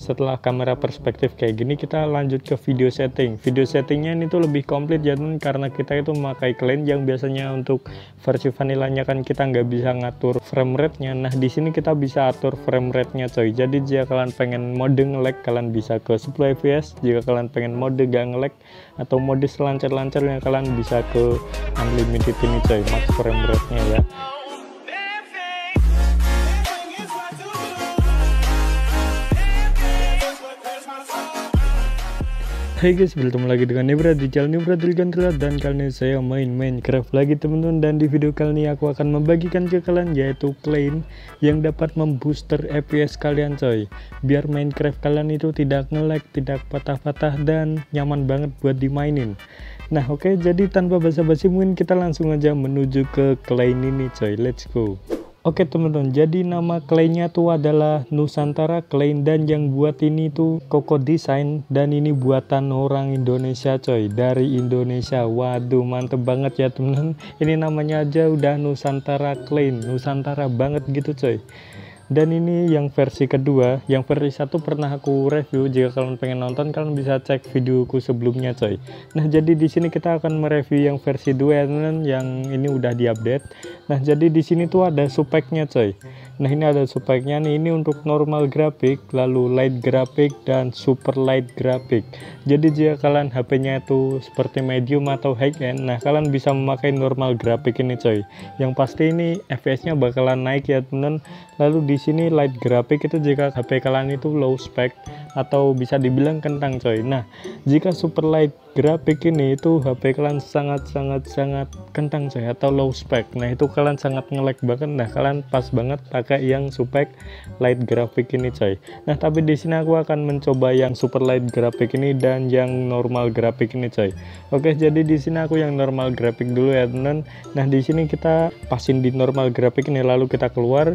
setelah kamera perspektif kayak gini, kita lanjut ke video setting. Video settingnya ini tuh lebih komplit ya teman, karena kita itu memakai Klein yang biasanya untuk versi vanillanya kan kita nggak bisa ngatur frame rate-nya. Nah di sini kita bisa atur frame rate-nya coy. Jadi jika kalian pengen mode nge-lag, kalian bisa ke 10 fps. Jika kalian pengen mode gak nge-lag atau mode selancar-lancarnya, kalian bisa ke unlimited ini coy, max frame rate-nya ya. Hai guys, bertemu lagi dengan Nebra di channel Nebra Dilgantila, dan kali ini saya main Minecraft lagi teman-teman. Dan di video kali ini aku akan membagikan ke kalian yaitu Klein yang dapat membooster FPS kalian coy, biar Minecraft kalian itu tidak nge-lag, tidak patah-patah, dan nyaman banget buat dimainin. Nah oke, jadi tanpa basa-basi mungkin kita langsung aja menuju ke Klein ini coy, let's go. Oke teman-teman, jadi nama Kleinnya tuh adalah Nusantara Klein, dan yang buat ini tuh Koko Design, dan ini buatan orang Indonesia coy, dari Indonesia. Waduh mantep banget ya teman-teman, ini namanya aja udah Nusantara Klein, Nusantara banget gitu coy. Dan ini yang versi kedua, yang versi satu pernah aku review. Jika kalian pengen nonton, kalian bisa cek videoku sebelumnya coy. Nah jadi di sini kita akan mereview yang versi 2 ya teman, yang ini udah diupdate. Nah jadi di sini tuh ada speknya coy. Nah ini ada speknya nih, ini untuk normal grafik, lalu light grafik, dan super light grafik. Jadi jika kalian HP-nya itu seperti medium atau high end, nah kalian bisa memakai normal grafik ini coy. Yang pasti ini FPS-nya bakalan naik ya teman. Lalu di sini light grafik itu jika HP kalian itu low spec atau bisa dibilang kentang coy. Nah jika super light grafik ini itu HP kalian sangat kentang coy, atau low spec. Nah itu kalian sangat nge-lag banget. Nah kalian pas banget pakai yang super light grafik ini coy. Nah tapi di sini aku akan mencoba yang super light grafik ini dan yang normal grafik ini coy. Oke, jadi di sini aku yang normal grafik dulu ya teman. Nah di sini kita pasin di normal grafik ini, lalu kita keluar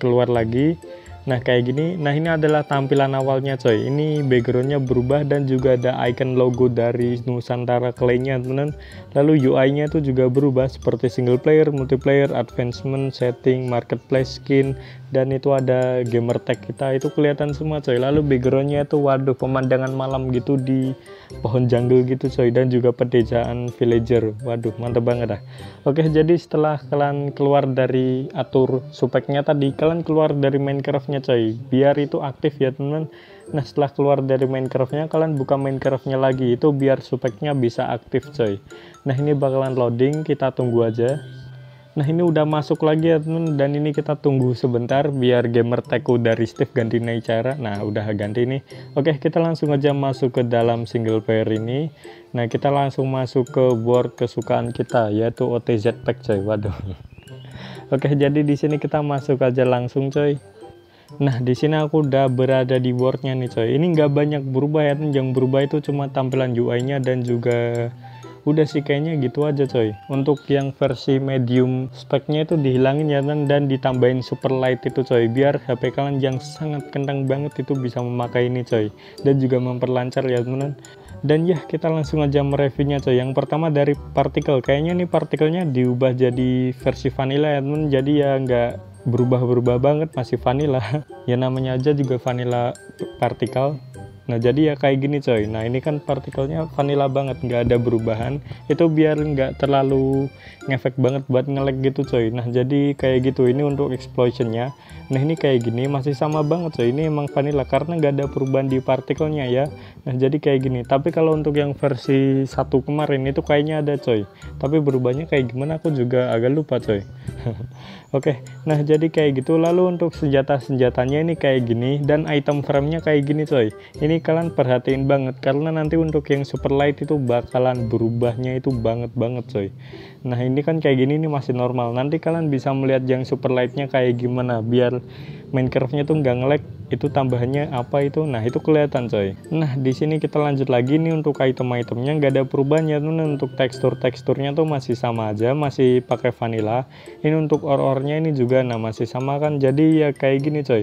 lagi. Nah kayak gini. Nah ini adalah tampilan awalnya coy. Ini backgroundnya berubah dan juga ada icon logo dari Nusantara Kleinnya teman. Lalu UI nya itu juga berubah seperti single player, multiplayer, advancement, setting, marketplace, skin, dan itu ada gamer tag kita itu kelihatan semua coy. Lalu backgroundnya itu waduh pemandangan malam gitu di pohon jungle gitu coy, dan juga pedesaan villager. Waduh mantap banget dah. Oke, jadi setelah kalian keluar dari atur speknya tadi, kalian keluar dari Minecraft coy, biar itu aktif ya teman. Nah setelah keluar dari Minecraftnya, kalian buka Minecraftnya lagi, itu biar speknya bisa aktif coy. Nah ini bakalan loading, kita tunggu aja. Nah ini udah masuk lagi ya teman, dan ini kita tunggu sebentar biar gamer tagku dari Steve ganti cara. Nah udah ganti nih. Oke, kita langsung aja masuk ke dalam single player ini. Nah kita langsung masuk ke board kesukaan kita, yaitu OTZ pack coy. Waduh. Oke, jadi di sini kita masuk aja langsung coy. Nah di sini aku udah berada di boardnya nih coy. Ini nggak banyak berubah ya, yang berubah itu cuma tampilan UI-nya dan juga udah sih kayaknya gitu aja coy. Untuk yang versi medium speknya itu dihilangin ya dan ditambahin super light itu coy, biar HP kalian yang sangat kentang banget itu bisa memakai ini coy, dan juga memperlancar ya teman. Dan ya kita langsung aja mereviewnya coy. Yang pertama dari partikel, kayaknya nih partikelnya diubah jadi versi vanilla ya teman, jadi ya nggak berubah banget, masih vanilla ya, namanya aja juga vanilla partikel. Nah jadi ya kayak gini coy. Nah ini kan partikelnya vanilla banget, nggak ada perubahan, itu biar nggak terlalu ngefek banget buat nge-lag gitu coy. Nah jadi kayak gitu. Ini untuk explosionnya. Nah ini kayak gini masih sama banget coy, ini emang vanilla karena nggak ada perubahan di partikelnya ya. Nah jadi kayak gini. Tapi kalau untuk yang versi 1 kemarin itu kayaknya ada coy, tapi berubahnya kayak gimana aku juga agak lupa coy. Oke, nah jadi kayak gitu. Lalu untuk senjatanya ini kayak gini, dan item frame-nya kayak gini coy. Ini kalian perhatiin banget karena nanti untuk yang super light itu bakalan berubahnya itu banget coy. Nah ini kan kayak gini, ini masih normal. Nanti kalian bisa melihat yang super light-nya kayak gimana biar Minecraft-nya tuh nggak nge-lag. Itu tambahannya apa itu? Nah itu kelihatan coy. Nah di sini kita lanjut lagi nih. Untuk item-itemnya nggak ada perubahannya tuh. Untuk teksturnya tuh masih sama aja, masih pakai vanilla. Ini untuk ore-nya ini juga nah masih sama kan. Jadi ya kayak gini coy.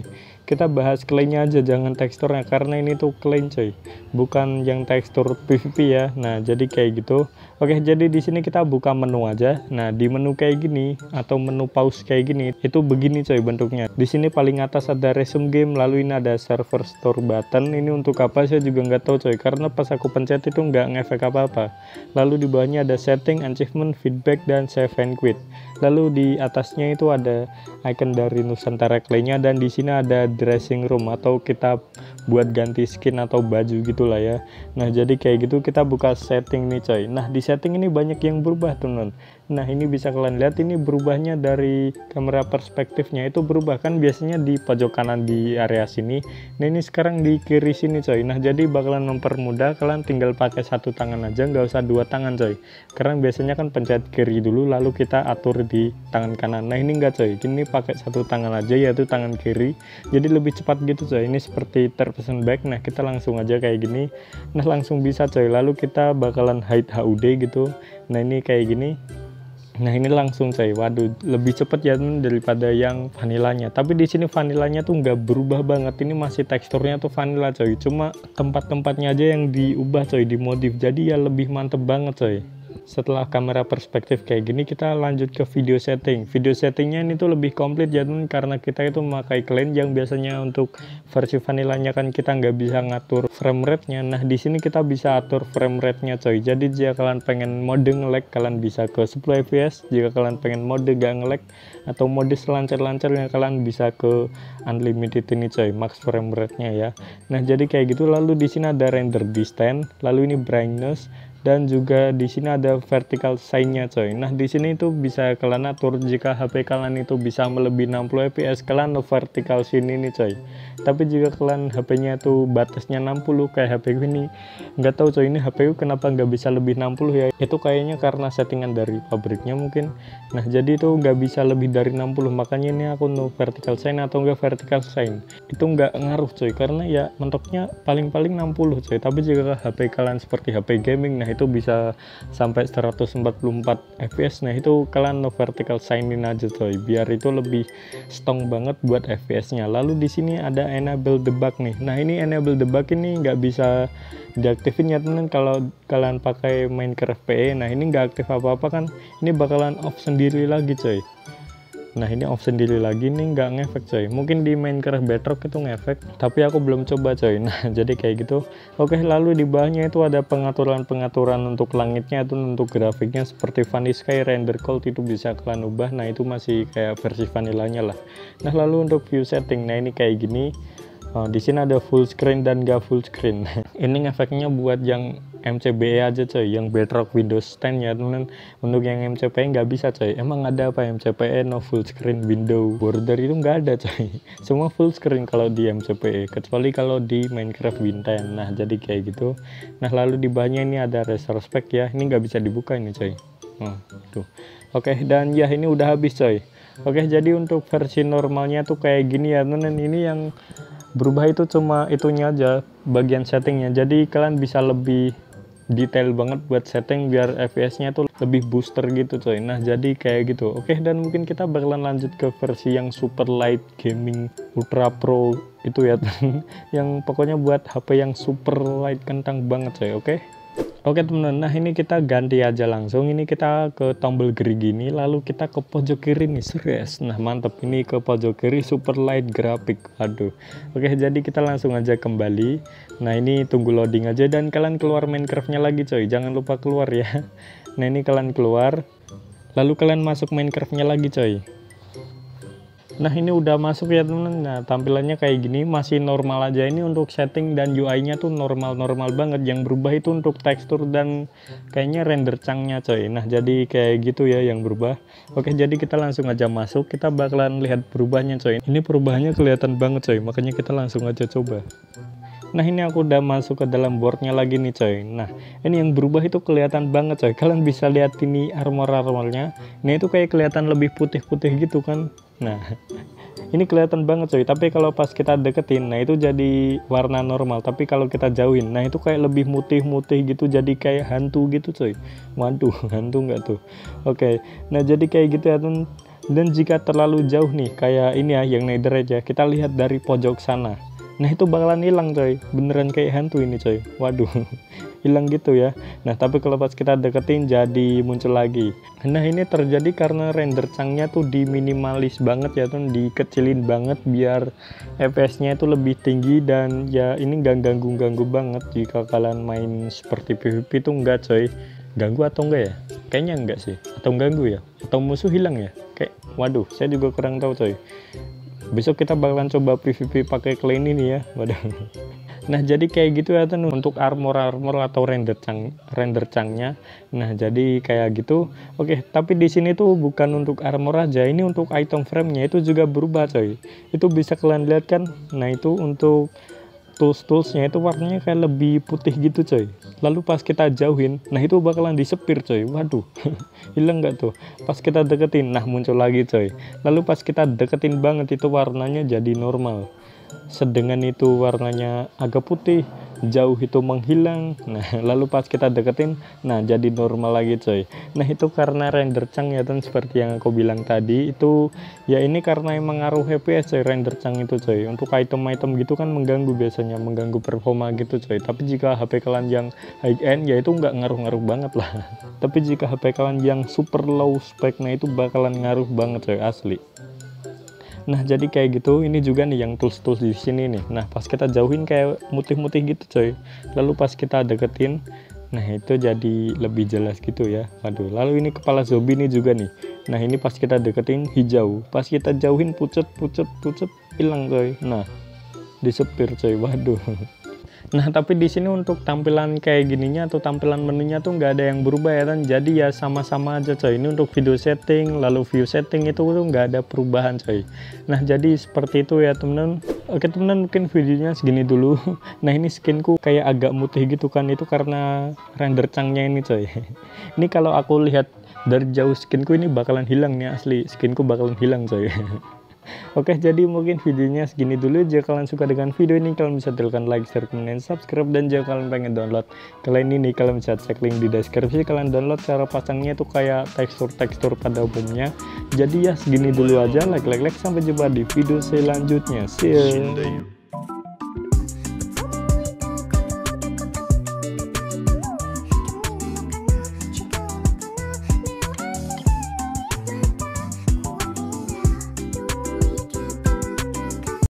kita bahas claynya aja, jangan teksturnya, karena ini tuh clay coy, bukan yang tekstur PVP ya. Nah jadi kayak gitu. Oke, jadi di sini kita buka menu aja. Nah di menu kayak gini atau menu pause kayak gini, itu begini coy bentuknya. Di sini paling atas ada resume game, lalu ini ada server store button. Ini untuk apa saya juga nggak tahu coy, karena pas aku pencet itu nggak ngefek apa-apa. Lalu di bawahnya ada setting, achievement, feedback, dan save and quit. Lalu di atasnya itu ada icon dari Nusantara Claynya, dan di sini ada dressing room atau kita buat ganti skin atau baju gitulah ya. Nah jadi kayak gitu, kita buka setting nih coy. Nah di setting ini banyak yang berubah teman. Nah ini bisa kalian lihat, ini berubahnya dari kamera perspektifnya itu berubah, kan biasanya di pojok kanan di area sini. Nah ini sekarang di kiri sini coy. Nah jadi bakalan mempermudah, kalian tinggal pakai satu tangan aja, nggak usah dua tangan coy, karena biasanya kan pencet kiri dulu lalu kita atur di tangan kanan. Nah ini enggak coy, ini pakai satu tangan aja, yaitu tangan kiri, jadi lebih cepat gitu coy. Ini seperti third person back. Nah kita langsung aja kayak gini, nah langsung bisa coy. Lalu kita bakalan hide HUD gitu. Nah ini kayak gini. Nah ini langsung coy, waduh lebih cepet ya daripada yang vanilanya. Tapi di sini vanilanya tuh nggak berubah banget, ini masih teksturnya tuh vanilla coy, cuma tempat-tempatnya aja yang diubah coy, dimodif, jadi ya lebih mantep banget coy. Setelah kamera perspektif kayak gini, kita lanjut ke video setting. Video settingnya ini tuh lebih komplit ya teman, karena kita itu memakai clean yang biasanya untuk versi vanilanya kan kita nggak bisa ngatur frame rate-nya. Nah di sini kita bisa atur frame rate-nya coy. Jadi jika kalian pengen mode nge-lag, kalian bisa ke 10 fps. Jika kalian pengen mode gak nge-lag atau mode selancar-lancarnya, kalian bisa ke unlimited ini coy, max frame rate-nya ya. Nah jadi kayak gitu. Lalu di sini ada render distance, lalu ini brightness, dan juga di sini ada vertical sign-nya coy. Nah di sini itu bisa kalian atur, jika HP kalian itu bisa melebihi 60 fps, kalian vertical sini nih coy. Tapi jika kalian HP-nya tuh batasnya 60 kayak HP ini, nggak tahu coy ini HP kenapa nggak bisa lebih 60 ya. Itu kayaknya karena settingan dari pabriknya mungkin. Nah jadi itu nggak bisa lebih dari 60, makanya ini aku no vertical sign atau enggak vertical sign. Itu nggak ngaruh coy, karena ya mentoknya paling-paling 60 coy. Tapi jika HP kalian seperti HP gaming, nah itu bisa sampai 144 fps. Nah itu kalian no vertical signin aja coy, biar itu lebih strong banget buat fps nya. Lalu di sini ada enable debug nih. Nah ini enable debug ini nggak bisa diaktifin ya teman kalau kalian pakai Minecraft PE. Nah ini nggak aktif apa-apa kan, ini bakalan off sendiri lagi coy. Nah ini off sendiri lagi nih, nggak ngefek coy. Mungkin di Minecraft Bedrock itu ngefek, tapi aku belum coba coy. Nah jadi kayak gitu. Oke, lalu di bawahnya itu ada pengaturan-pengaturan untuk langitnya, itu untuk grafiknya seperti Vanilla Sky, Render Cold itu bisa kalian ubah. Nah itu masih kayak versi vanilanya lah. Nah lalu untuk view setting, nah ini kayak gini. Di sini ada full screen dan gak full screen. Ini efeknya buat yang MCBE aja coy, yang Bedrock Windows 10 ya teman. Untuk yang MCPE nggak bisa coy. Emang ada apa MCPE no full screen window border, itu nggak ada coy. Semua full screen kalau di MCPE, kecuali kalau di Minecraft Win 10. Nah jadi kayak gitu. Nah lalu di bawahnya ini ada restore spec ya, ini nggak bisa dibuka ini coy. Tuh. Oke, dan ya ini udah habis coy. Oke, jadi untuk versi normalnya tuh kayak gini ya teman. Ini yang berubah itu cuma itunya aja, bagian settingnya. Jadi kalian bisa lebih detail banget buat setting biar fps nya tuh lebih booster gitu coy. Nah jadi kayak gitu. Oke, dan mungkin kita bakalan lanjut ke versi yang super light gaming ultra pro itu ya yang pokoknya buat HP yang super light kentang banget coy. Oke teman-teman, nah ini kita ganti aja langsung. Ini kita ke tombol gerigi ini, lalu kita ke pojok kiri nih, serius. Nah mantap, ini ke pojok kiri super light grafik. Aduh. Oke, jadi kita langsung aja kembali. Nah ini tunggu loading aja, dan kalian keluar Minecraftnya lagi coy, jangan lupa keluar ya. Nah ini kalian keluar, lalu kalian masuk Minecraftnya lagi coy. Nah ini udah masuk ya teman. Nah tampilannya kayak gini, masih normal aja. Ini untuk setting dan UI nya tuh normal-normal banget. Yang berubah itu untuk tekstur dan kayaknya render chunk-nya coy. Nah jadi kayak gitu ya yang berubah. Oke, jadi kita langsung aja masuk, kita bakalan lihat perubahannya coy. Ini perubahannya kelihatan banget coy, makanya kita langsung aja coba. Nah ini aku udah masuk ke dalam boardnya lagi nih coy. Nah ini yang berubah itu kelihatan banget coy. Kalian bisa lihat ini armor-armornya. Nah itu kayak kelihatan lebih putih-putih gitu kan. Nah ini kelihatan banget coy. Tapi kalau pas kita deketin, nah itu jadi warna normal. Tapi kalau kita jauhin, nah itu kayak lebih mutih-mutih gitu, jadi kayak hantu gitu coy. Waduh, hantu nggak tuh? Oke, nah jadi kayak gitu ya teman. Dan jika terlalu jauh nih, kayak ini ya, yang netherite ya, kita lihat dari pojok sana. Nah itu bakalan hilang coy, beneran kayak hantu ini coy. Waduh, hilang gitu ya. Nah tapi kalau pas kita deketin jadi muncul lagi. Nah ini terjadi karena render chunk-nya tuh diminimalis banget ya tuh, dikecilin banget biar FPS-nya itu lebih tinggi. Dan ya ini gak ganggu-ganggu banget jika kalian main seperti PvP tuh enggak coy. Ganggu atau enggak ya? Kayaknya enggak sih. Atau ganggu ya? Atau musuh hilang ya? Kayak waduh, saya juga kurang tahu coy. Besok kita bakalan coba PvP pakai clan ini ya. Waduh. Nah jadi kayak gitu ya tuh untuk armor atau render chunk-nya. Nah jadi kayak gitu. Oke, tapi di sini tuh bukan untuk armor aja, ini untuk item frame-nya itu juga berubah coy. Itu bisa kalian lihat kan. Nah itu untuk tools-toolsnya itu warnanya kayak lebih putih gitu coy. Lalu pas kita jauhin, nah itu bakalan disepir coy. Waduh, hilang nggak tuh? Pas kita deketin, nah muncul lagi coy. Lalu pas kita deketin banget itu warnanya jadi normal. Sedengan itu warnanya agak putih, jauh itu menghilang. Nah lalu pas kita deketin, nah jadi normal lagi coy. Nah itu karena render chunk ya kan, seperti yang aku bilang tadi itu ya, ini karena emang ngaruh FPS coy, render chunk itu coy. Untuk item-item gitu kan mengganggu, biasanya mengganggu performa gitu coy. Tapi jika HP kalian yang high end ya itu nggak ngaruh-ngaruh banget lah. Tapi jika HP kalian yang super low spec, nah itu bakalan ngaruh banget coy, asli. Nah jadi kayak gitu. Ini juga nih yang tools di sini nih. Nah pas kita jauhin kayak mutih-mutih gitu coy. Lalu pas kita deketin, nah itu jadi lebih jelas gitu ya. Waduh, lalu ini kepala zombie ini juga nih. Nah ini pas kita deketin hijau, pas kita jauhin pucet hilang coy. Nah disepir coy. Waduh. Nah tapi di sini untuk tampilan kayak gininya atau tampilan menunya tuh nggak ada yang berubah ya kan. Jadi ya sama-sama aja coy. Ini untuk video setting, lalu view setting itu tuh nggak ada perubahan coy. Nah jadi seperti itu ya temen-temen. Oke temen-temen, mungkin videonya segini dulu. Nah ini skinku kayak agak mutih gitu kan, itu karena render chunk-nya ini coy. Ini kalau aku lihat dari jauh skinku ini bakalan hilang nih, asli skinku bakalan hilang coy. Oke, jadi mungkin videonya segini dulu. Jika kalian suka dengan video ini, kalian bisa tekan like, share, komen, dan subscribe. Dan jika kalian pengen download kalian ini, kalian bisa cek link di deskripsi. Kalian download, cara pasangnya itu kayak tekstur pada umumnya. Jadi ya segini dulu aja. Like. Sampai jumpa di video selanjutnya. See you.